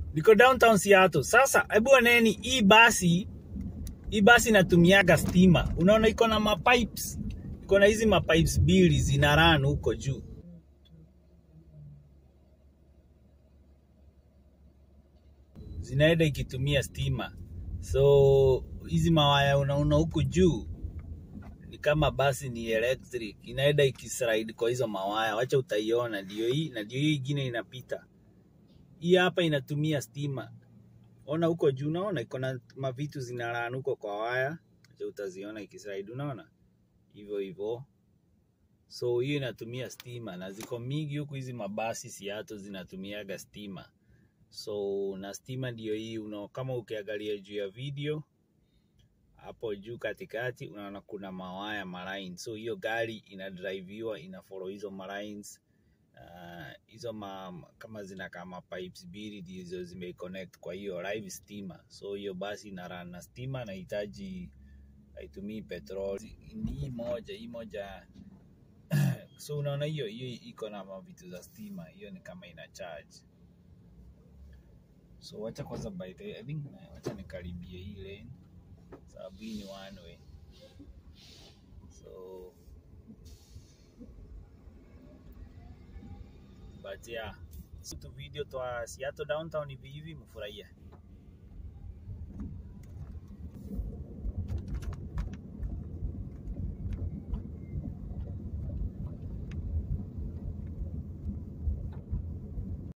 Niko downtown Seattle. Sasa hebu oneni hii basi inatumiaga stima. Unaona iko na mapipes. Iko na hizi mapipes mbili zina run huko juu. Zinaenda ikitumia stima. So hizi mawaya unaona huko juu ni kama basi ni electric. Inaenda ikislide kwa hizo mawaya. Wacha utaiona ndio hii na ndio hii ingine inapita. Hii hapa inatumia stima. Ona huko juu unaona iko na mavitu zinarana huko kwa waya. Acha utaziona ikislide unaona. Hivyo. So hiyo inatumia stima na ziko mingi huko hizi mabasi Seattle zinatumiaga stima. So na stima ndio hii kama ukiangalia juu ya video hapo juu katikati unaona kuna mawaya marine. So hiyo gari inadriviwa inafollow hizo marines. Hizo kama zina kama pipes mbili hizo zimeconnect kwa hiyo live stima. So hiyo basi ina run na stima na haitumii petrol. Hii moja so unaona hiyo iko na vitu za stima. Hiyo ni kama ina charge. So wacha kwanza by the I think wacha nikaribie hii lane sababu hii ni one way. So but yeah, so video to Seattle downtown hivi mfurahia.